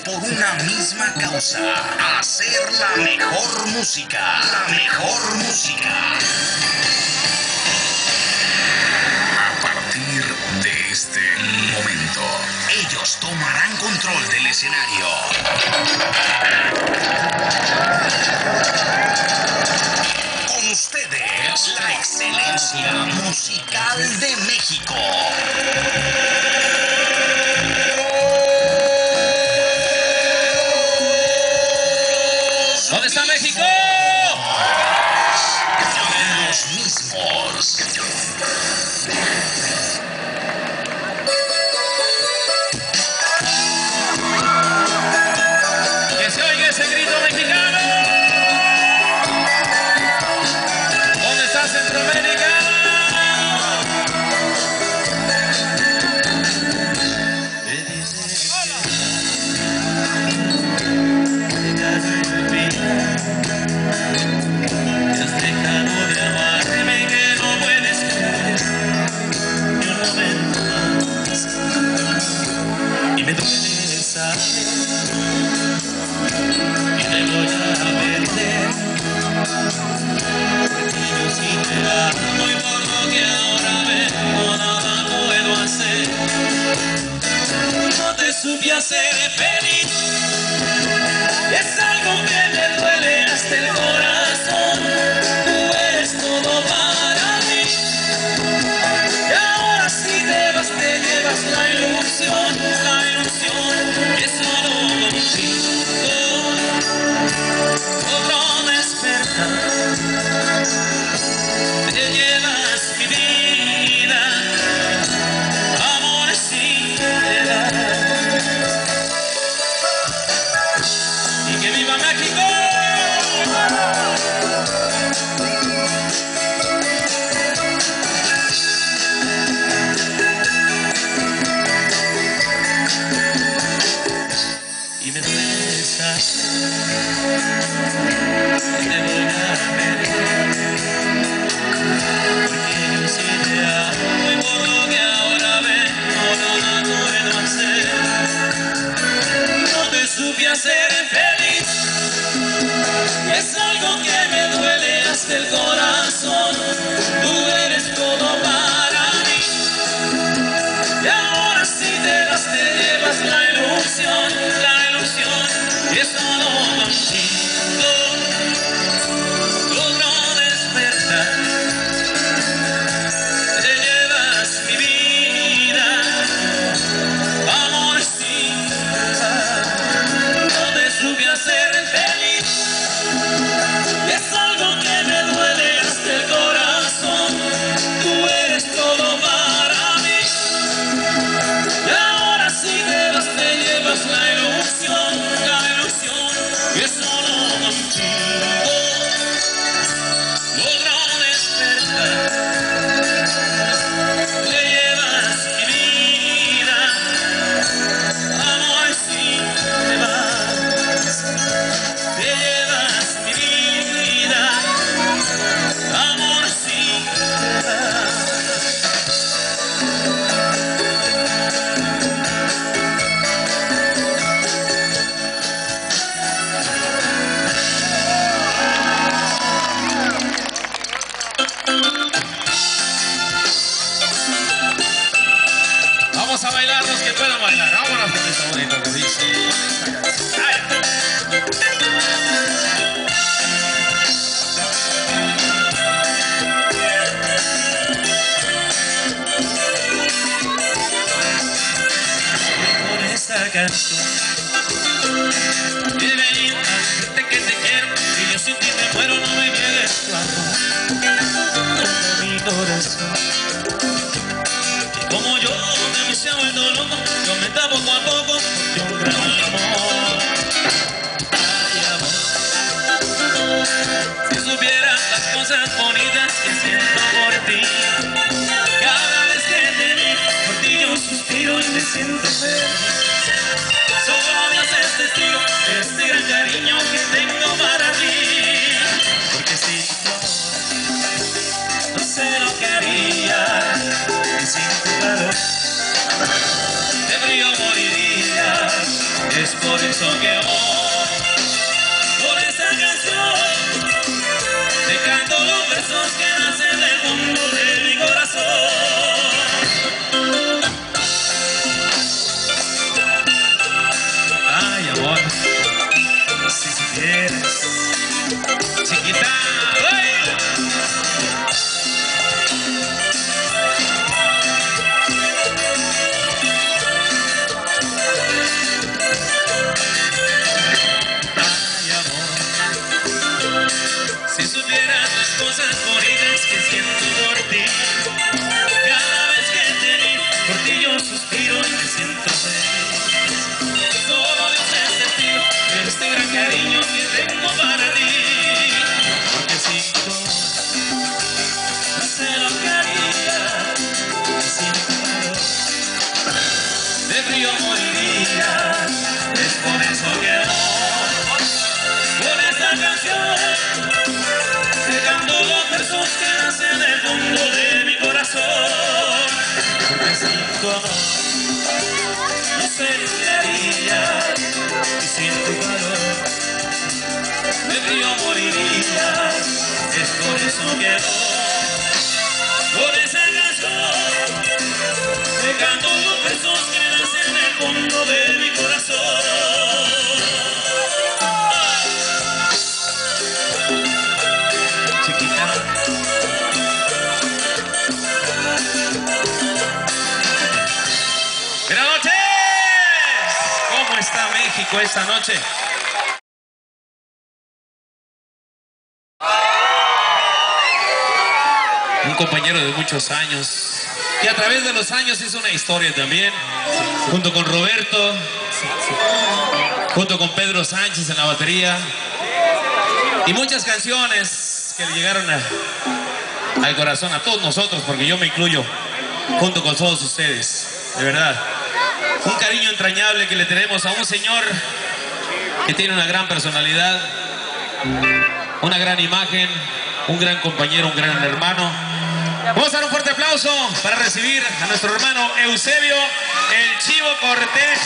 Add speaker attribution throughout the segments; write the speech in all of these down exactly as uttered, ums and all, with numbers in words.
Speaker 1: por una misma causa, hacer la mejor música, la mejor música. A partir de este momento, ellos tomarán control del escenario. Con ustedes, la excelencia musical de México.
Speaker 2: ¿Dónde está México?
Speaker 1: Los mismos.
Speaker 2: Que se oiga ese grito mexicano. ¿Dónde está Centroamérica?
Speaker 3: Me duele saber que te voy a perder, porque yo sí te amo y por lo que ahora veo nada puedo hacer. No te supe hacer feliz, es algo que me duele hasta el corazón. Tú eres todo para mí y ahora si te vas te llevas la ilusión, la ilusión que solo contigo logro despertar. Te llevas mi vida, amor sin piedad. Y que viva México. Y me duele saber que te voy a perder, porque yo sí te amo y por lo que ahora veo nada puedo hacer. No te supe hacer feliz, es algo que me duele hasta el corazón. Tú eres todo para mí y ahora si te vas te llevas la ilusión, la ilusión que solo contigo logro despertar. Te llevas mi vida, amor sin piedad. No te supe hacer feliz, es algo que me duele hasta el corazón. Tú eres todo para mí y ahora si te vas te llevas la ilusión, la ilusión que solo contigo logro despertar. Te llevas mi vida, amor sin piedad. Te llevas mi vida, amor sin piedad.
Speaker 2: Vamos a bailar los que puedan bailar. Vámonos con esto bonito que dice. Ay.
Speaker 3: Por esta canción he venido a decirte que te quiero y yo sin ti me muero, no me niegues tu amor. Rompe mi corazón y como yo de mí se ha vuelto loco, yo me da poco a poco de un gran amor. Ay, amor, si supieras las cosas bonitas que siento por ti, cada vez que te miro por ti yo suspiro y me siento feliz. Solo me haces testigo de este gran cariño que tengo para ti, porque si yo no sé lo que haría y sin tu calor de frío moriría. Es por eso que hoy, por esa canción, te canto los versos que nacen del mundo de mi corazón. Ay, amor, si supieras, chiquita, ¡ay! Si supieras las cosas bonitas que siento por ti, cada vez que te vi, por ti yo suspiro y me siento feliz. Solo Dios es testigo de este gran cariño que tengo para ti. Porque sin tu no sé lo que haría, y sin tu calor de frío moriría. Es por eso que hoy, por esta canción, te canto los versos que nacen del mundo de mi corazón. Porque sin tu amor no sé lo que haría, y sin tu calor de frío moriría. Es por eso que hoy, por esa canción, te canto los versos que nacen del mundo de mi corazón. Buenas noches. ¿Cómo está México esta noche? Un compañero de muchos años que a través de los años hizo una historia también, junto con Roberto, junto con Pedro Sánchez en la batería, y muchas canciones que le llegaron a, al corazón a todos nosotros, porque yo me incluyo junto con todos ustedes, de verdad. Un cariño entrañable que le tenemos a un señor que tiene una gran personalidad, una gran imagen, un gran compañero, un gran hermano. Vamos a dar un fuerte aplauso para recibir a nuestro hermano Eusebio, el Chivo Cortés,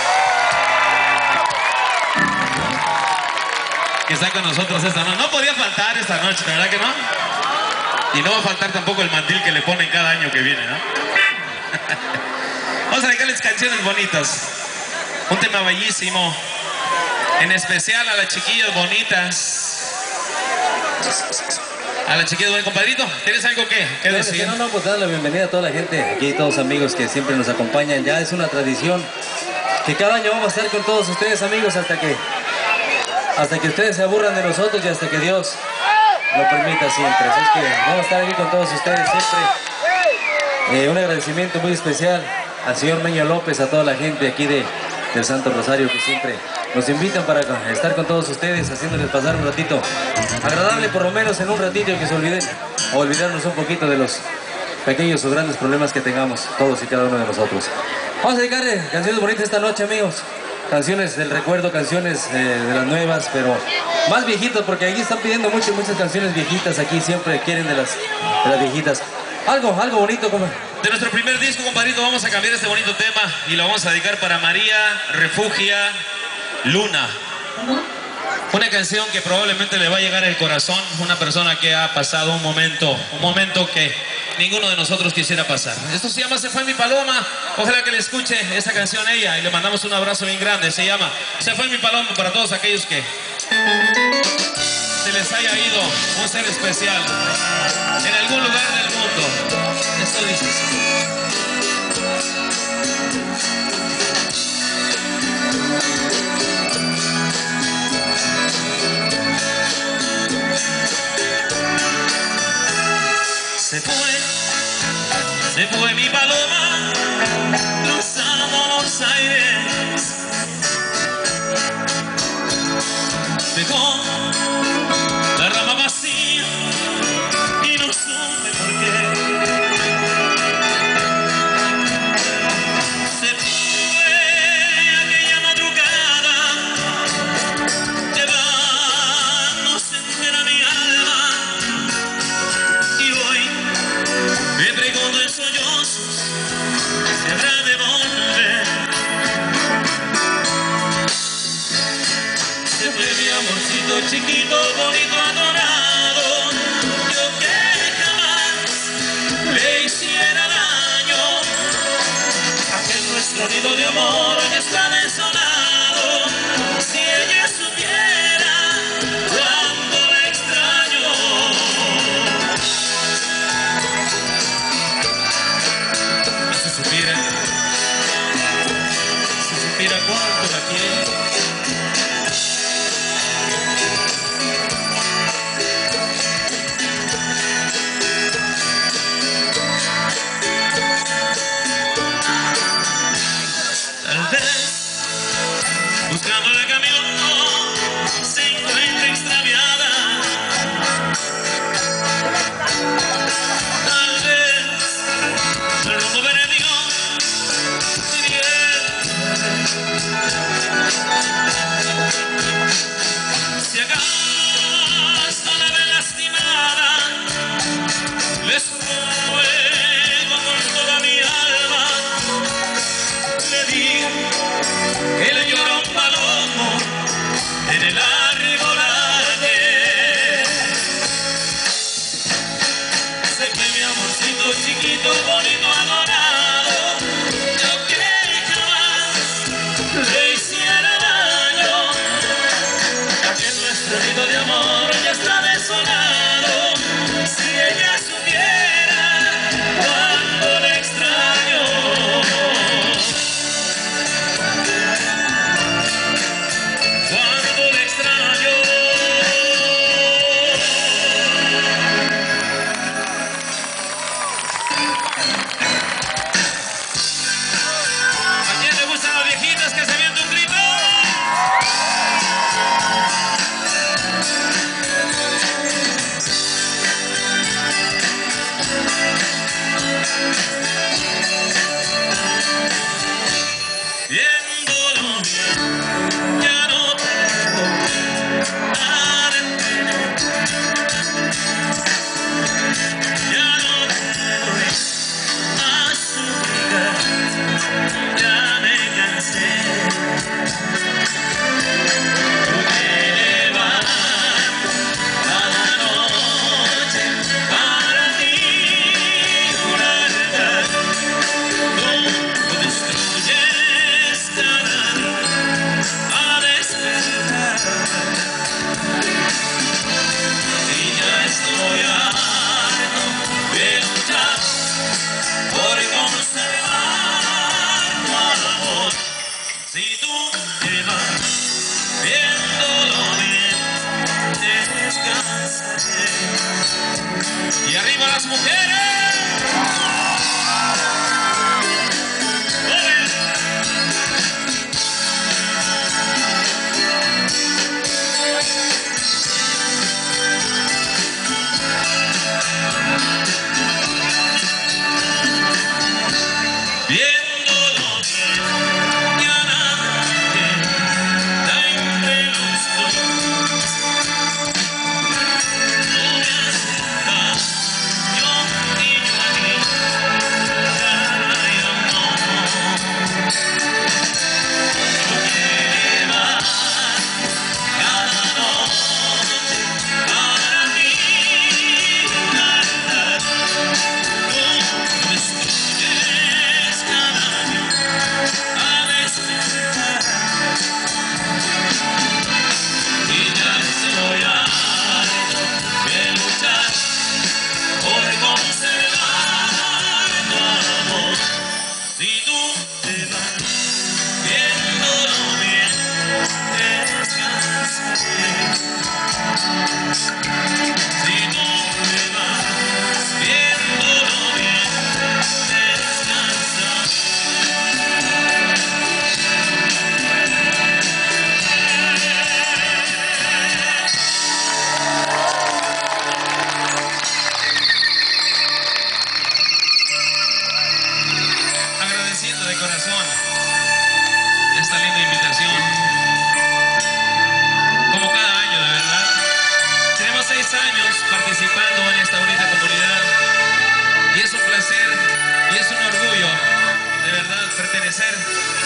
Speaker 3: que está con nosotros esta noche. No podía faltar esta noche, ¿verdad que no? Y no va a faltar tampoco el mandil que le ponen cada año que viene, ¿no? Vamos a dedicarles canciones bonitas. Un tema bellísimo, en especial a las chiquillas bonitas. A las chiquillas bonitas. Compadrito, ¿tienes algo que, que
Speaker 4: claro,
Speaker 3: decir?
Speaker 4: Que no, no, pues dar la bienvenida a toda la gente, aquí todos amigos que siempre nos acompañan. Ya es una tradición que cada año vamos a estar con todos ustedes, amigos, hasta que hasta que ustedes se aburran de nosotros y hasta que Dios lo permita siempre. Así es que vamos a estar aquí con todos ustedes siempre. Eh, un agradecimiento muy especial al señor Meño López, a toda la gente aquí de, del Santo Rosario que siempre nos invitan para estar con todos ustedes, haciéndoles pasar un ratito agradable, por lo menos en un ratito, que se olviden o olvidarnos un poquito de los pequeños o grandes problemas que tengamos todos y cada uno de nosotros. Vamos a dedicarle canciones bonitas esta noche, amigos. Canciones del recuerdo, canciones eh, de las nuevas, pero más viejitas, porque aquí están pidiendo muchas, muchas canciones viejitas. Aquí siempre quieren de las, de las viejitas. Algo, algo bonito, como...
Speaker 3: De nuestro primer disco, compadrito, vamos a cambiar este bonito tema y lo vamos a dedicar para María Refugia Luna. Una canción que probablemente le va a llegar al corazón, una persona que ha pasado un momento, un momento que ninguno de nosotros quisiera pasar. Esto se llama Se Fue Mi Paloma. Ojalá que le escuche esta canción a ella y le mandamos un abrazo bien grande. Se llama Se Fue Mi Paloma, para todos aquellos que se les haya ido un ser especial en algún lugar del mundo. Esto dice así. Se fue, se fue mi paloma, cruzando los aires. Dejó la rama vacía y no supe por qué. nuestro nido de amor hoy está desolado. Si ella supiera cuánto la extraño. Si supiera, si supiera cuánto la quiero. Buscando el camino se encuentra extraviada. Tal vez el rumbo perdió si bien. Si acaso la ve lastimada, les ruego con toda mi alma, le digo que le lloro un palomo en el arbolade. Sé que mi amorcito chiquito, bonito, adorado, yo que jamás le hiciera daño, ya que nuestro nido de amor ya está desolado. Si ella supiera cuánto le extraño. Viéndolo bien, ya no tengo nada de pena, ya no tengo más sufrir, ya me cansé. Tú te levantas cada noche para ti una verdad, tú destruyes cada día a despertar. Y ya estoy harto de luchar por conservar tu amor. Si tú te vas, viéndolo bien, descansaré. Y arriba las mujeres. Viéndolo bien, ya nadie da entre los dos. Tú me aceptas, yo y yo a ti, ya no. Tú te vas cada noche para mí una verdad. Tú destruyes cada día a despertar. Y ya estoy harto de luchar por conservar tu amor. Si tú te vas, viéndolo bien, descansaré. Si tú te vas, viéndolo bien, descansaré. Agradeciendo de corazón esta linda invitación, como cada año, de verdad. Tenemos seis años participando en esta bonita comunidad y es un placer y es un orgullo, de verdad, pertenecer